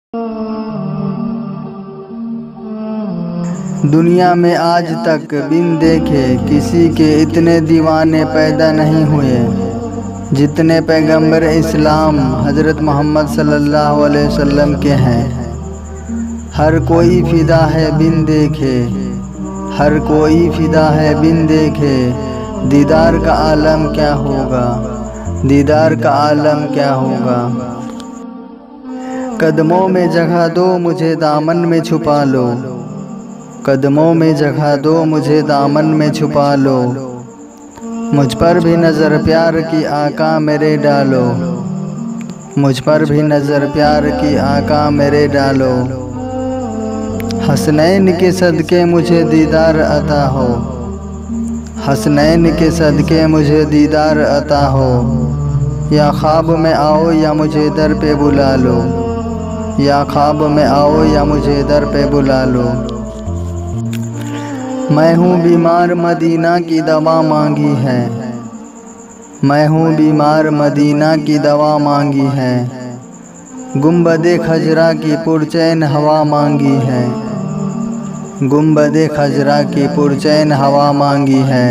दुनिया में आज तक बिन देखे किसी के इतने दीवाने पैदा नहीं हुए जितने पैगंबर इस्लाम हज़रत मोहम्मद सल्लल्लाहु अलैहि वसल्लम के हैं। हर कोई फ़िदा है बिन देखे, हर कोई फ़िदा है बिन देखे। दीदार का आलम क्या होगा, दीदार का आलम क्या होगा। कदमों में जगह दो मुझे दामन में छुपा लो, कदमों में जगह दो मुझे दामन में छुपा लो। मुझ पर भी नज़र प्यार की आका मेरे डालो, मुझ पर भी नज़र प्यार की आका मेरे डालो। हसनैन के सदके मुझे दीदार अता हो, हसनैन के सदके मुझे दीदार अता हो। या ख्वाब में आओ या मुझे दर पे बुला लो, या ख्वाब में आओ या मुझे दर पे बुला लो। मैं हूँ बीमार मदीना की दवा मांगी है, मैं हूँ बीमार मदीना की दवा मांगी है। गुंबदे खजरा की पुरचैन हवा मांगी है, गुंबदे खजरा की पुरचैन हवा मांगी है।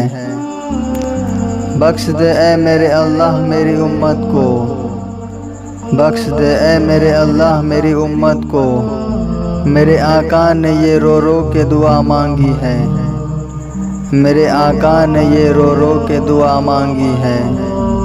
बख्श दे ए मेरे अल्लाह मेरी उम्मत को, बख्श दे ए मेरे अल्लाह मेरी उम्मत को। मेरे आका ने ये रो रो के दुआ मांगी है, मेरे आका ने ये रो रो के दुआ मांगी है।